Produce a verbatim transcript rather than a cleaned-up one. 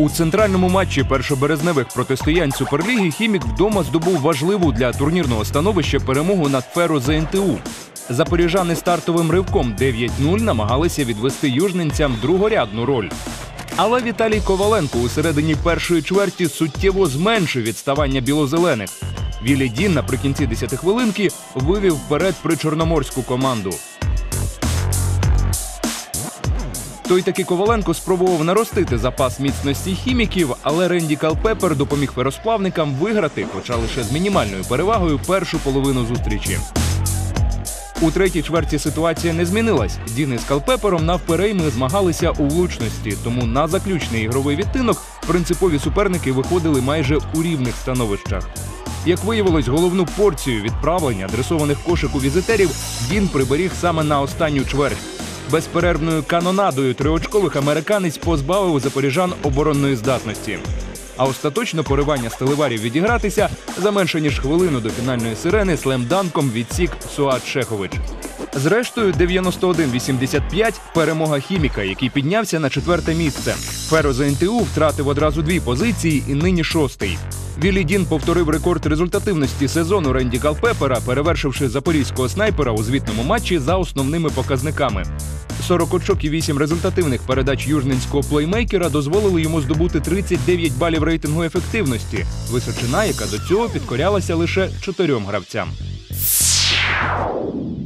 У центральному матчі першоберезневих протистоянь Суперліги «Хімік» вдома здобув важливу для турнірного становища перемогу над «Феро зе ен те у». Запоріжани стартовим ривком дев'ять нуль намагалися відвести южненцям другорядну роль. Але Віталій Коваленко у середині першої чверті суттєво зменшив відставання білозелених. Віллі Дін наприкінці десятихвилинки вивів вперед причорноморську команду. Той таки Коваленко спробував наростити запас міцності хіміків, але Ренді Калпепер допоміг феросплавникам виграти, хоча лише з мінімальною перевагою, першу половину зустрічі. У третій чверті ситуація не змінилась. Дін із Калпепером навперейми змагалися у влучності, тому на заключний ігровий відтинок принципові суперники виходили майже у рівних становищах. Як виявилось, головну порцію відправлень, адресованих кошику візитерів, Дін приберіг саме на останню чверть. Безперервною канонадою триочкових американець позбавив запоріжан оборонної здатності. А остаточно поривання сталеварів відігратися за менше ніж хвилину до фінальної сирени слемданком відсік Суат Шехович. Зрештою, дев'яносто один вісімдесят п'ять – перемога «Хіміка», який піднявся на четверте місце. «Феро зе ен те у» втратив одразу дві позиції і нині шостий. Віллі Дін повторив рекорд результативності сезону Ренді Калпепера, перевершивши запорізького снайпера у звітному матчі за основними показниками. сорок очок і вісім результативних передач южненського плеймейкера дозволили йому здобути тридцять дев'ять балів рейтингу ефективності, височина, яка до цього підкорялася лише чотирьом гравцям.